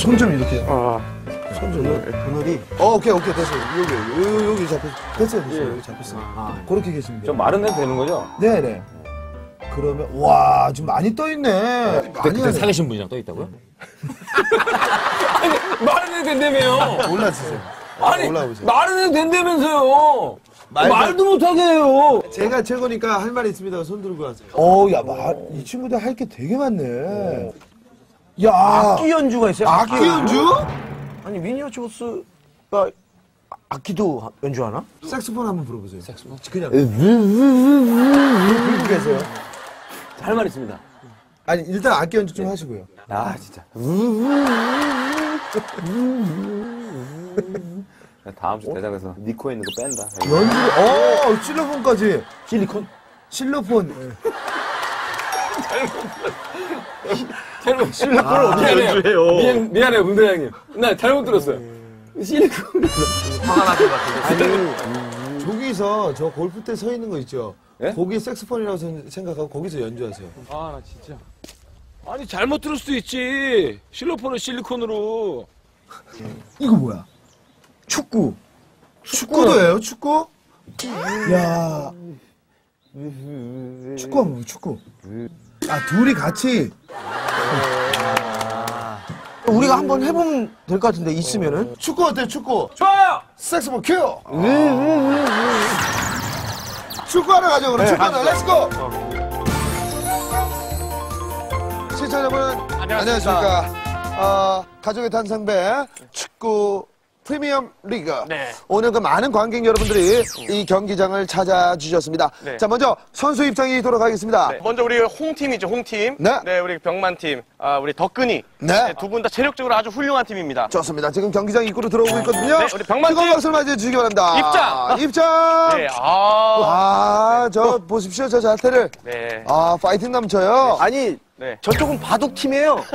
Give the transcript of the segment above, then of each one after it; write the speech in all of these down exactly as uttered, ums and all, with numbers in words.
손 좀 이렇게. 아. 손 좀. 그늘이. 어, 오케이, 오케이, 됐어요. 여기, 여기, 여기 잡혔, 됐어요, 됐어요. 여기 잡혔어요. 아, 그렇게 계시면 돼요. 좀 마른 해도 되는 거죠? 네네. 그러면, 와, 지금 많이 떠 있네. 그때, 많이 그때 하네. 사귀신 분이랑 떠 있다고요? 아니, 마른 해도 된다며요. 올라주세요. 아니, 올라오세요. 마른 해도 된다면서요. 말도- 말도 못하게 해요. 제가 최고니까 할 말이 있습니다. 손 들고 하세요. 어, 야, 말, 이 친구들 할 게 되게 많네. 야. 악기 연주가 있어요? 악기 연주? 아니, 미니어처스가 악기도 연주하나? 색소폰 한번 불어보세요. 색소폰? 그냥. 불고 계세요. 할 말 있습니다. 아니, 일단 악기 연주 좀 하시고요. 아, 진짜. 다음 주 대작에서 니코에 있는 거 뺀다. 연주, 어, 실로폰까지. 실리콘? 실로폰. 잘못, 실리콘을 어떻게 해요? 미안, 미안해요, 문대장님. 나 잘못 들었어요. 실리콘. 화가 났을 것 같은데. 아니, 저기서 저 골프 때 서 있는 거 있죠? 예? 거기 색소폰이라고 생- 생각하고 거기서 연주하세요. 아, 나 진짜. 아니, 잘못 들을 수도 있지. 실로폰을 실리콘으로. 이거 뭐야? 축구. 축구도 해요, 축구? 야. 축구 한번 봐, 축구. 아, 둘이 같이. 우리가 한번 해보면 될 것 같은데, 있으면은. 축구 어때요, 축구? 좋아요! 색소폰 큐! 축구 하나 가죠, 그럼. 축구 하나, 렛츠고! 시청자 여러분, 안녕하십니까. 어, 가족의 탄생배 축구 프리미엄 리그. 네. 오늘 그 많은 관객 여러분들이 이 경기장을 찾아주셨습니다. 네. 자, 먼저 선수 입장이 있도록 하겠습니다. 네, 먼저 우리 홍팀이죠, 홍팀. 네. 우리 병만팀. 아, 우리 덕근이. 네. 두 분 다 체력적으로 아주 훌륭한 팀입니다. 좋습니다. 지금 경기장 입구로 들어오고 있거든요. 네, 우리 병만팀. 뜨거운 박수를 맞이해 주시기 바랍니다. 입장! 입장! 네, 아. 아, 저 보십시오, 저 자태를. 네. 아, 파이팅 넘쳐요. 아니, 네. 저쪽은 바둑팀이에요.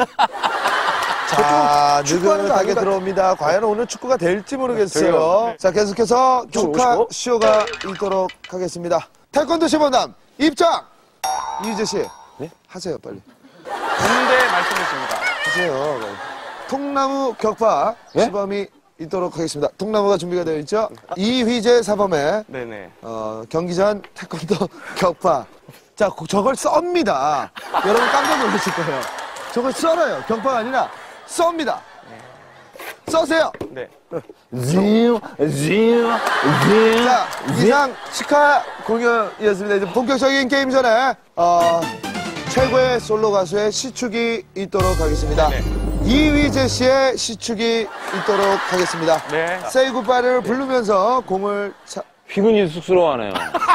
자, 축구하는 거 느긋하게 아닌가? 들어옵니다. 과연 오늘 축구가 될지 모르겠어요. 네. 자, 계속해서 축하 오시고. 쇼가 있도록 하겠습니다. 태권도 시범단 입장! 이휘재 씨. 네? 하세요, 빨리. 군대 말씀이십니다. 하세요. 통나무 격파 네? 시범이 있도록 하겠습니다. 통나무가 준비가 되어 있죠? 이휘재 사범의 네네. 어, 경기 전 태권도 격파. 자, 고- 저걸 썹니다. 여러분 깜짝 놀라실 거예요. 저걸 썰어요. 격파가 아니라 썹니다. 써세요. 네. 징, 징, 징. 자, 이상 축하 공연이었습니다. 이제 본격적인 게임 전에 어, 최고의 솔로 가수의 시축이 있도록 하겠습니다. 네. 이휘재 씨의 시축이 있도록 하겠습니다. 네. 세이 굿바이를 부르면서 공을 차... 휘근이도 쑥스러워하네요.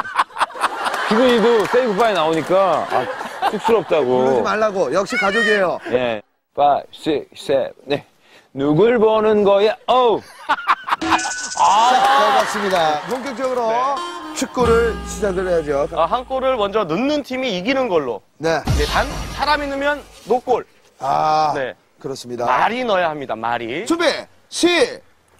휘근이도 세이 굿바이 나오니까, 아, 부르지 쑥스럽다고. 말라고. 역시 가족이에요. 예. 오, 육, 칠, 네. 누굴 보는 거야? 어우! 잘 봤습니다. 본격적으로 축구를 시작을 해야죠. 아, 한 골을 먼저 넣는 팀이 이기는 걸로. 네. 네, 단 사람이 넣으면 노골. 아, 네. 그렇습니다. 말이 넣어야 합니다, 말이. 준비, 시!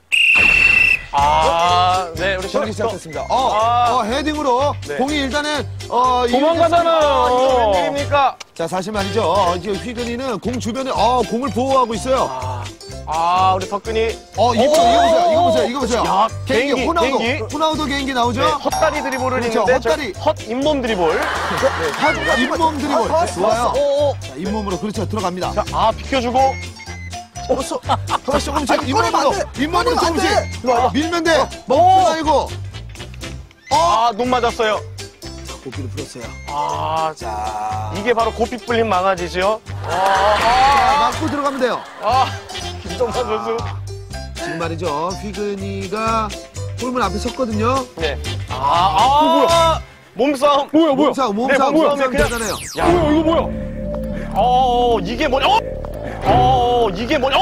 아, 네, 우리 경기 저- 시작했습니다. 어, 아. 어, 헤딩으로 네. 공이 일단은 어, 도망가잖아요. 아, 이거 웬일입니까? 자, 사실 말이죠. 어, 이제 휘근이는 공 주변에 어, 공을 보호하고 있어요. 아, 우리 덕근이. 어, 이거, 이거 보세요. 이거 보세요. 이거 보세요. 야, 개인기, 개인기, 호나우도. 개인기. 호나우도 개인기 나오죠? 네, 헛다리 드리블을 그렇죠, 했는데 저 헛다리. 헛 잇몸 드리블. 한 잇몸 드리블. 아, 좋아요. 오, 오. 자, 잇몸으로 그렇죠. 들어갑니다. 자, 아, 비켜주고. 없어. 조금씩 조금씩 아니, 꺼내면 잇몸으로. 안 돼. 잇몸으로 꺼내면 안 돼. 조금씩. 일로 와봐. 밀면 돼. 오. 멈추지 말고. 아, 눈 맞았어요. 고기를 풀었어요. 아, 자, 이게 바로 고삐 뿔린 망아지죠? 자, 맞고 들어가면 돼요. 아, 김정만 선수. 지금 말이죠. 휘근이가 골문 앞에 섰거든요. 네. 아, 아, 몸싸움. 뭐야, 뭐야? 몸싸움, 네, 몸싸움, 몸싸움에 몸싸움 그냥- 대단해요. 야, 뭐야, 이거 뭐야? 어, 이게 뭐냐? 어, 어, 이게 뭐냐? 어,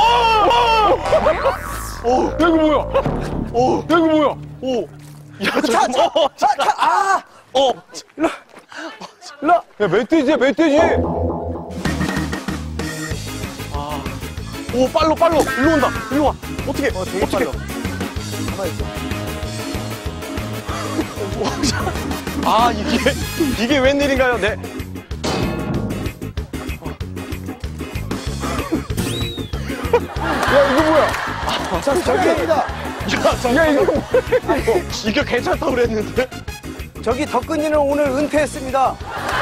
어, 야, 이거 뭐야? 어, 야, 이거 뭐야? 오. 야, 잠깐. 어, 잠깐. 아, 어. 야, 멧돼지야, 멧돼지! 오, 빨로, 빨로. 일로 온다. 일로 와. 어떻게? 어, 되게 어떻게? 빨라. 가만히 있어. 아, 이게, 이게 웬일인가요? 네. 야, 이거 뭐야? 자, 저기입니다. 야, 이거 뭐야? 이거 괜찮다고 그랬는데? 저기 덕근이는 오늘 은퇴했습니다.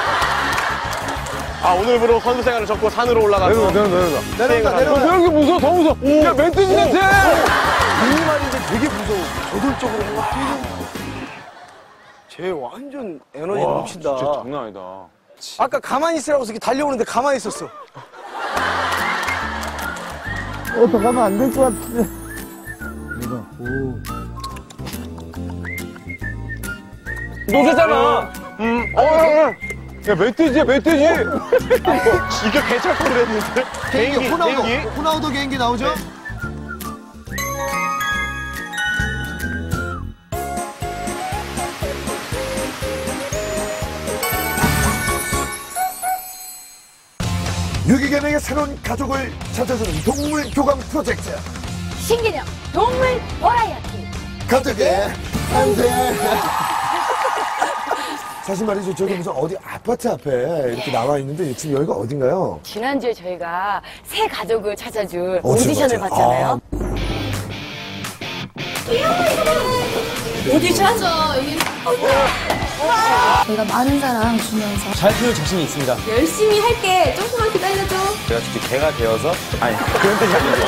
아, 오늘부로 선수 생활을 접고 산으로 올라가서. 내려가, 내려가. 내려온다, 내려온다. 내려가, 무서워, 더 무서워. 야, 멘트지, 멘트! 이 말인데 되게 무서워. 저돌적으로 막 뛰는. 쟤 완전 에너지 넘친다. 진짜 장난 아니다. 아까 가만히 있으라고 해서 이렇게 달려오는데 가만히 있었어. 어, 더 가면 안 될 것 같은데. 노세잖아. 음. 어, 야, 야. 야, 멧돼지야, 멧돼지. 이거 괜찮다고 그랬는데? 개인기, 호나우도. 개인기? 호나우도 개인기 나오죠? 유기견에게 새로운 가족을 찾아주는 동물 교감 프로젝트. 신개념 동물 버라이어티. 가족의 안돼. 사실 말이죠, 저기 무슨 어디 아파트 앞에 이렇게 나와 있는데 지금 여기가 어딘가요? 지난주에 저희가 새 가족을 찾아줄 어, 오디션을 맞아요. 봤잖아요. 오디션? 내가 많은 사랑 주면서 잘 키울 자신이 있습니다. 열심히 할게. 조금만 기다려줘. 제가 직접 개가 되어서? 아니, 그런 뜻이 아니죠.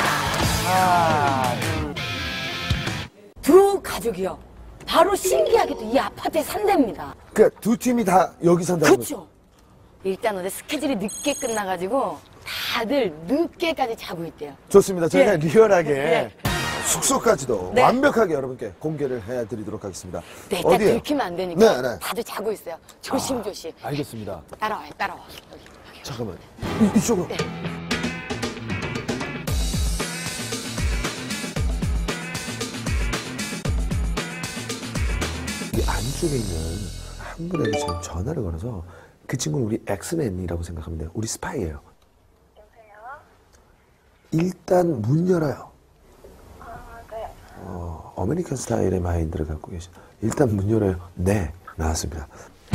두 가족이요. 바로 신기하게도 이 아파트에 산답니다. 그러니까 두 팀이 다 여기 산다는 거죠? 그렇죠. 일단 어제 스케줄이 늦게 끝나가지고 다들 늦게까지 자고 있대요. 좋습니다. 저희가 예. 리얼하게 네. 숙소까지도 네. 완벽하게 여러분께 공개를 해드리도록 하겠습니다. 네, 일단 어디에요? 들키면 안 되니까 네, 네. 다들 자고 있어요. 조심조심. 알겠습니다. 따라와요, 따라와. 여기. 잠깐만. 이, 이쪽으로. 네. 이 안쪽에 있는 한 분에게 지금 전화를 걸어서 그 친구는 우리 엑스맨이라고 생각하면 돼요. 우리 스파이예요. 여보세요? 일단 문 열어요. 아, 네. 어, 아메리칸 스타일의 마인드를 갖고 계시. 일단 문 열어요. 네, 나왔습니다.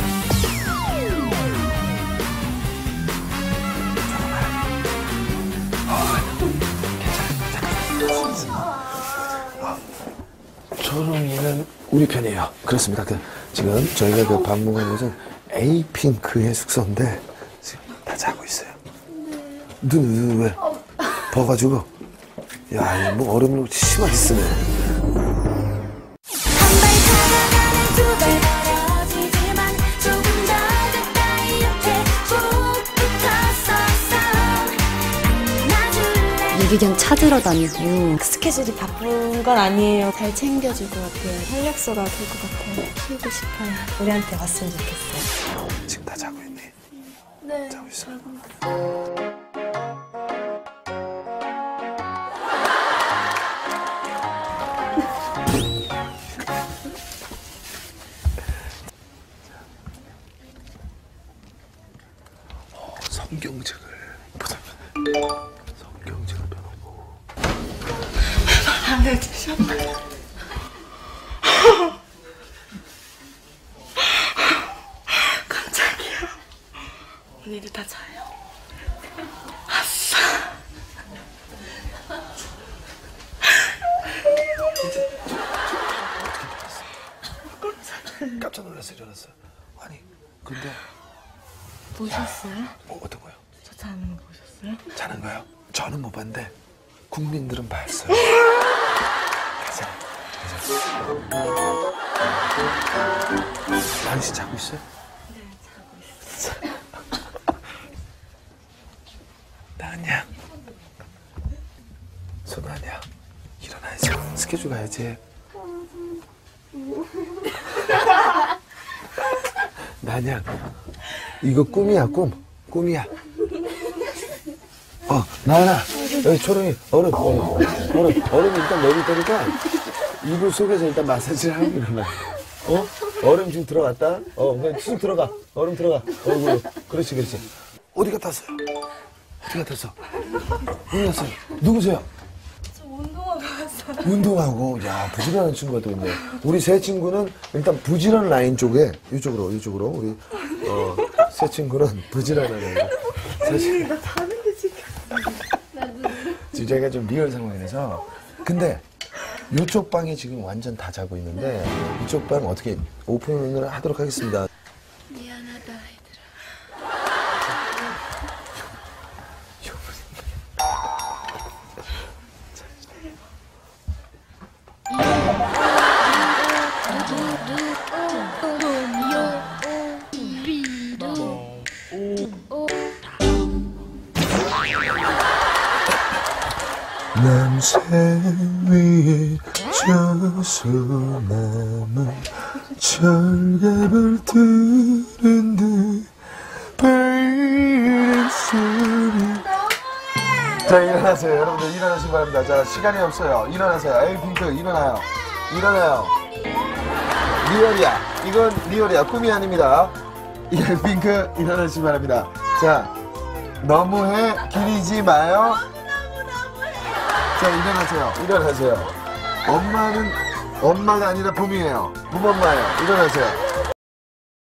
초롱이는 우리 편이에요. 그렇습니다. 그, 지금 저희가 그 방문한 곳은 에이핑크의 숙소인데 지금 다 자고 있어요. 눈, 눈 왜? 더가지고. 야, 뭐 얼음을 심하게 쓰네. 한발 다가가는 두발 멀어지지만 조금 더 가까이 옆에 꼭 붙었었어. 안아줄래. 유기견 찾으러 다니고 스케줄이 바쁜 건 아니에요. 잘 챙겨줄 것 같아요. 활력소가 될 것 같아요. 키우고 싶어요. 우리한테 왔으면 좋겠어요. 지금 다 자고 있네. 네. 자고 있어. 어, 성경책을 보자. 성경책을 펴놓고. 네, 주셨나요? 깜짝이야. 언니들 다 자요. 아싸. 깜짝 놀랐어요, 일어났어요. 아니, 근데 보셨어요? 뭐 어떤 거요? 저 자는 거 보셨어요? 자는 거요? 저는 못 봤는데 국민들은 봤어요. 가자. 가자. 당신 자고 있어요? 네, 자고 있어요. 나냐? 소나냐? 일어나야지. 스케줄 가야지. 나냐? 이거 꿈이야, 꿈. 꿈이야. 어, 나나. 여기 초롱이 얼음, 얼음, 얼음, 얼음 일단 내릴 테니까 이불 속에서 일단 마사지를 하고 일어나. 어? 얼음 지금 들어갔다? 어, 그냥 쑥 들어가. 얼음 들어가. 얼굴. 그렇지, 그렇지. 어디 갔다 왔어요? 어디 갔다 왔어? 어디 갔어요? 누구세요? 저 운동하고 왔어요. 운동하고, 야, 부지런한 친구가 또 있네. 우리 세 친구는 일단 부지런 라인 쪽에, 이쪽으로, 이쪽으로, 우리, 어, 세 친구는 부지런한 라인. 세 친구. 나 자는 게 지금. 지금 저희가 좀 리얼 상황이라서. 근데 이쪽 방에 지금 완전 다 자고 있는데 이쪽 방 어떻게 오픈을 하도록 하겠습니다. 미안하다 얘들아. 남새 위에 져서 남은 철갑을 들은 듯 베이는 소리. 자, 일어나세요. 여러분들 일어나시기 바랍니다. 자, 시간이 없어요. 일어나세요. 에이핑크 일어나요. 일어나요. 리얼이야. 이건 리얼이야. 꿈이 아닙니다. 에이핑크 일어나시기 바랍니다. 자, 너무해 기리지 마요. 자, 일어나세요. 일어나세요. 엄마는 엄마가 아니라 봄이에요. 봄엄마예요. 일어나세요.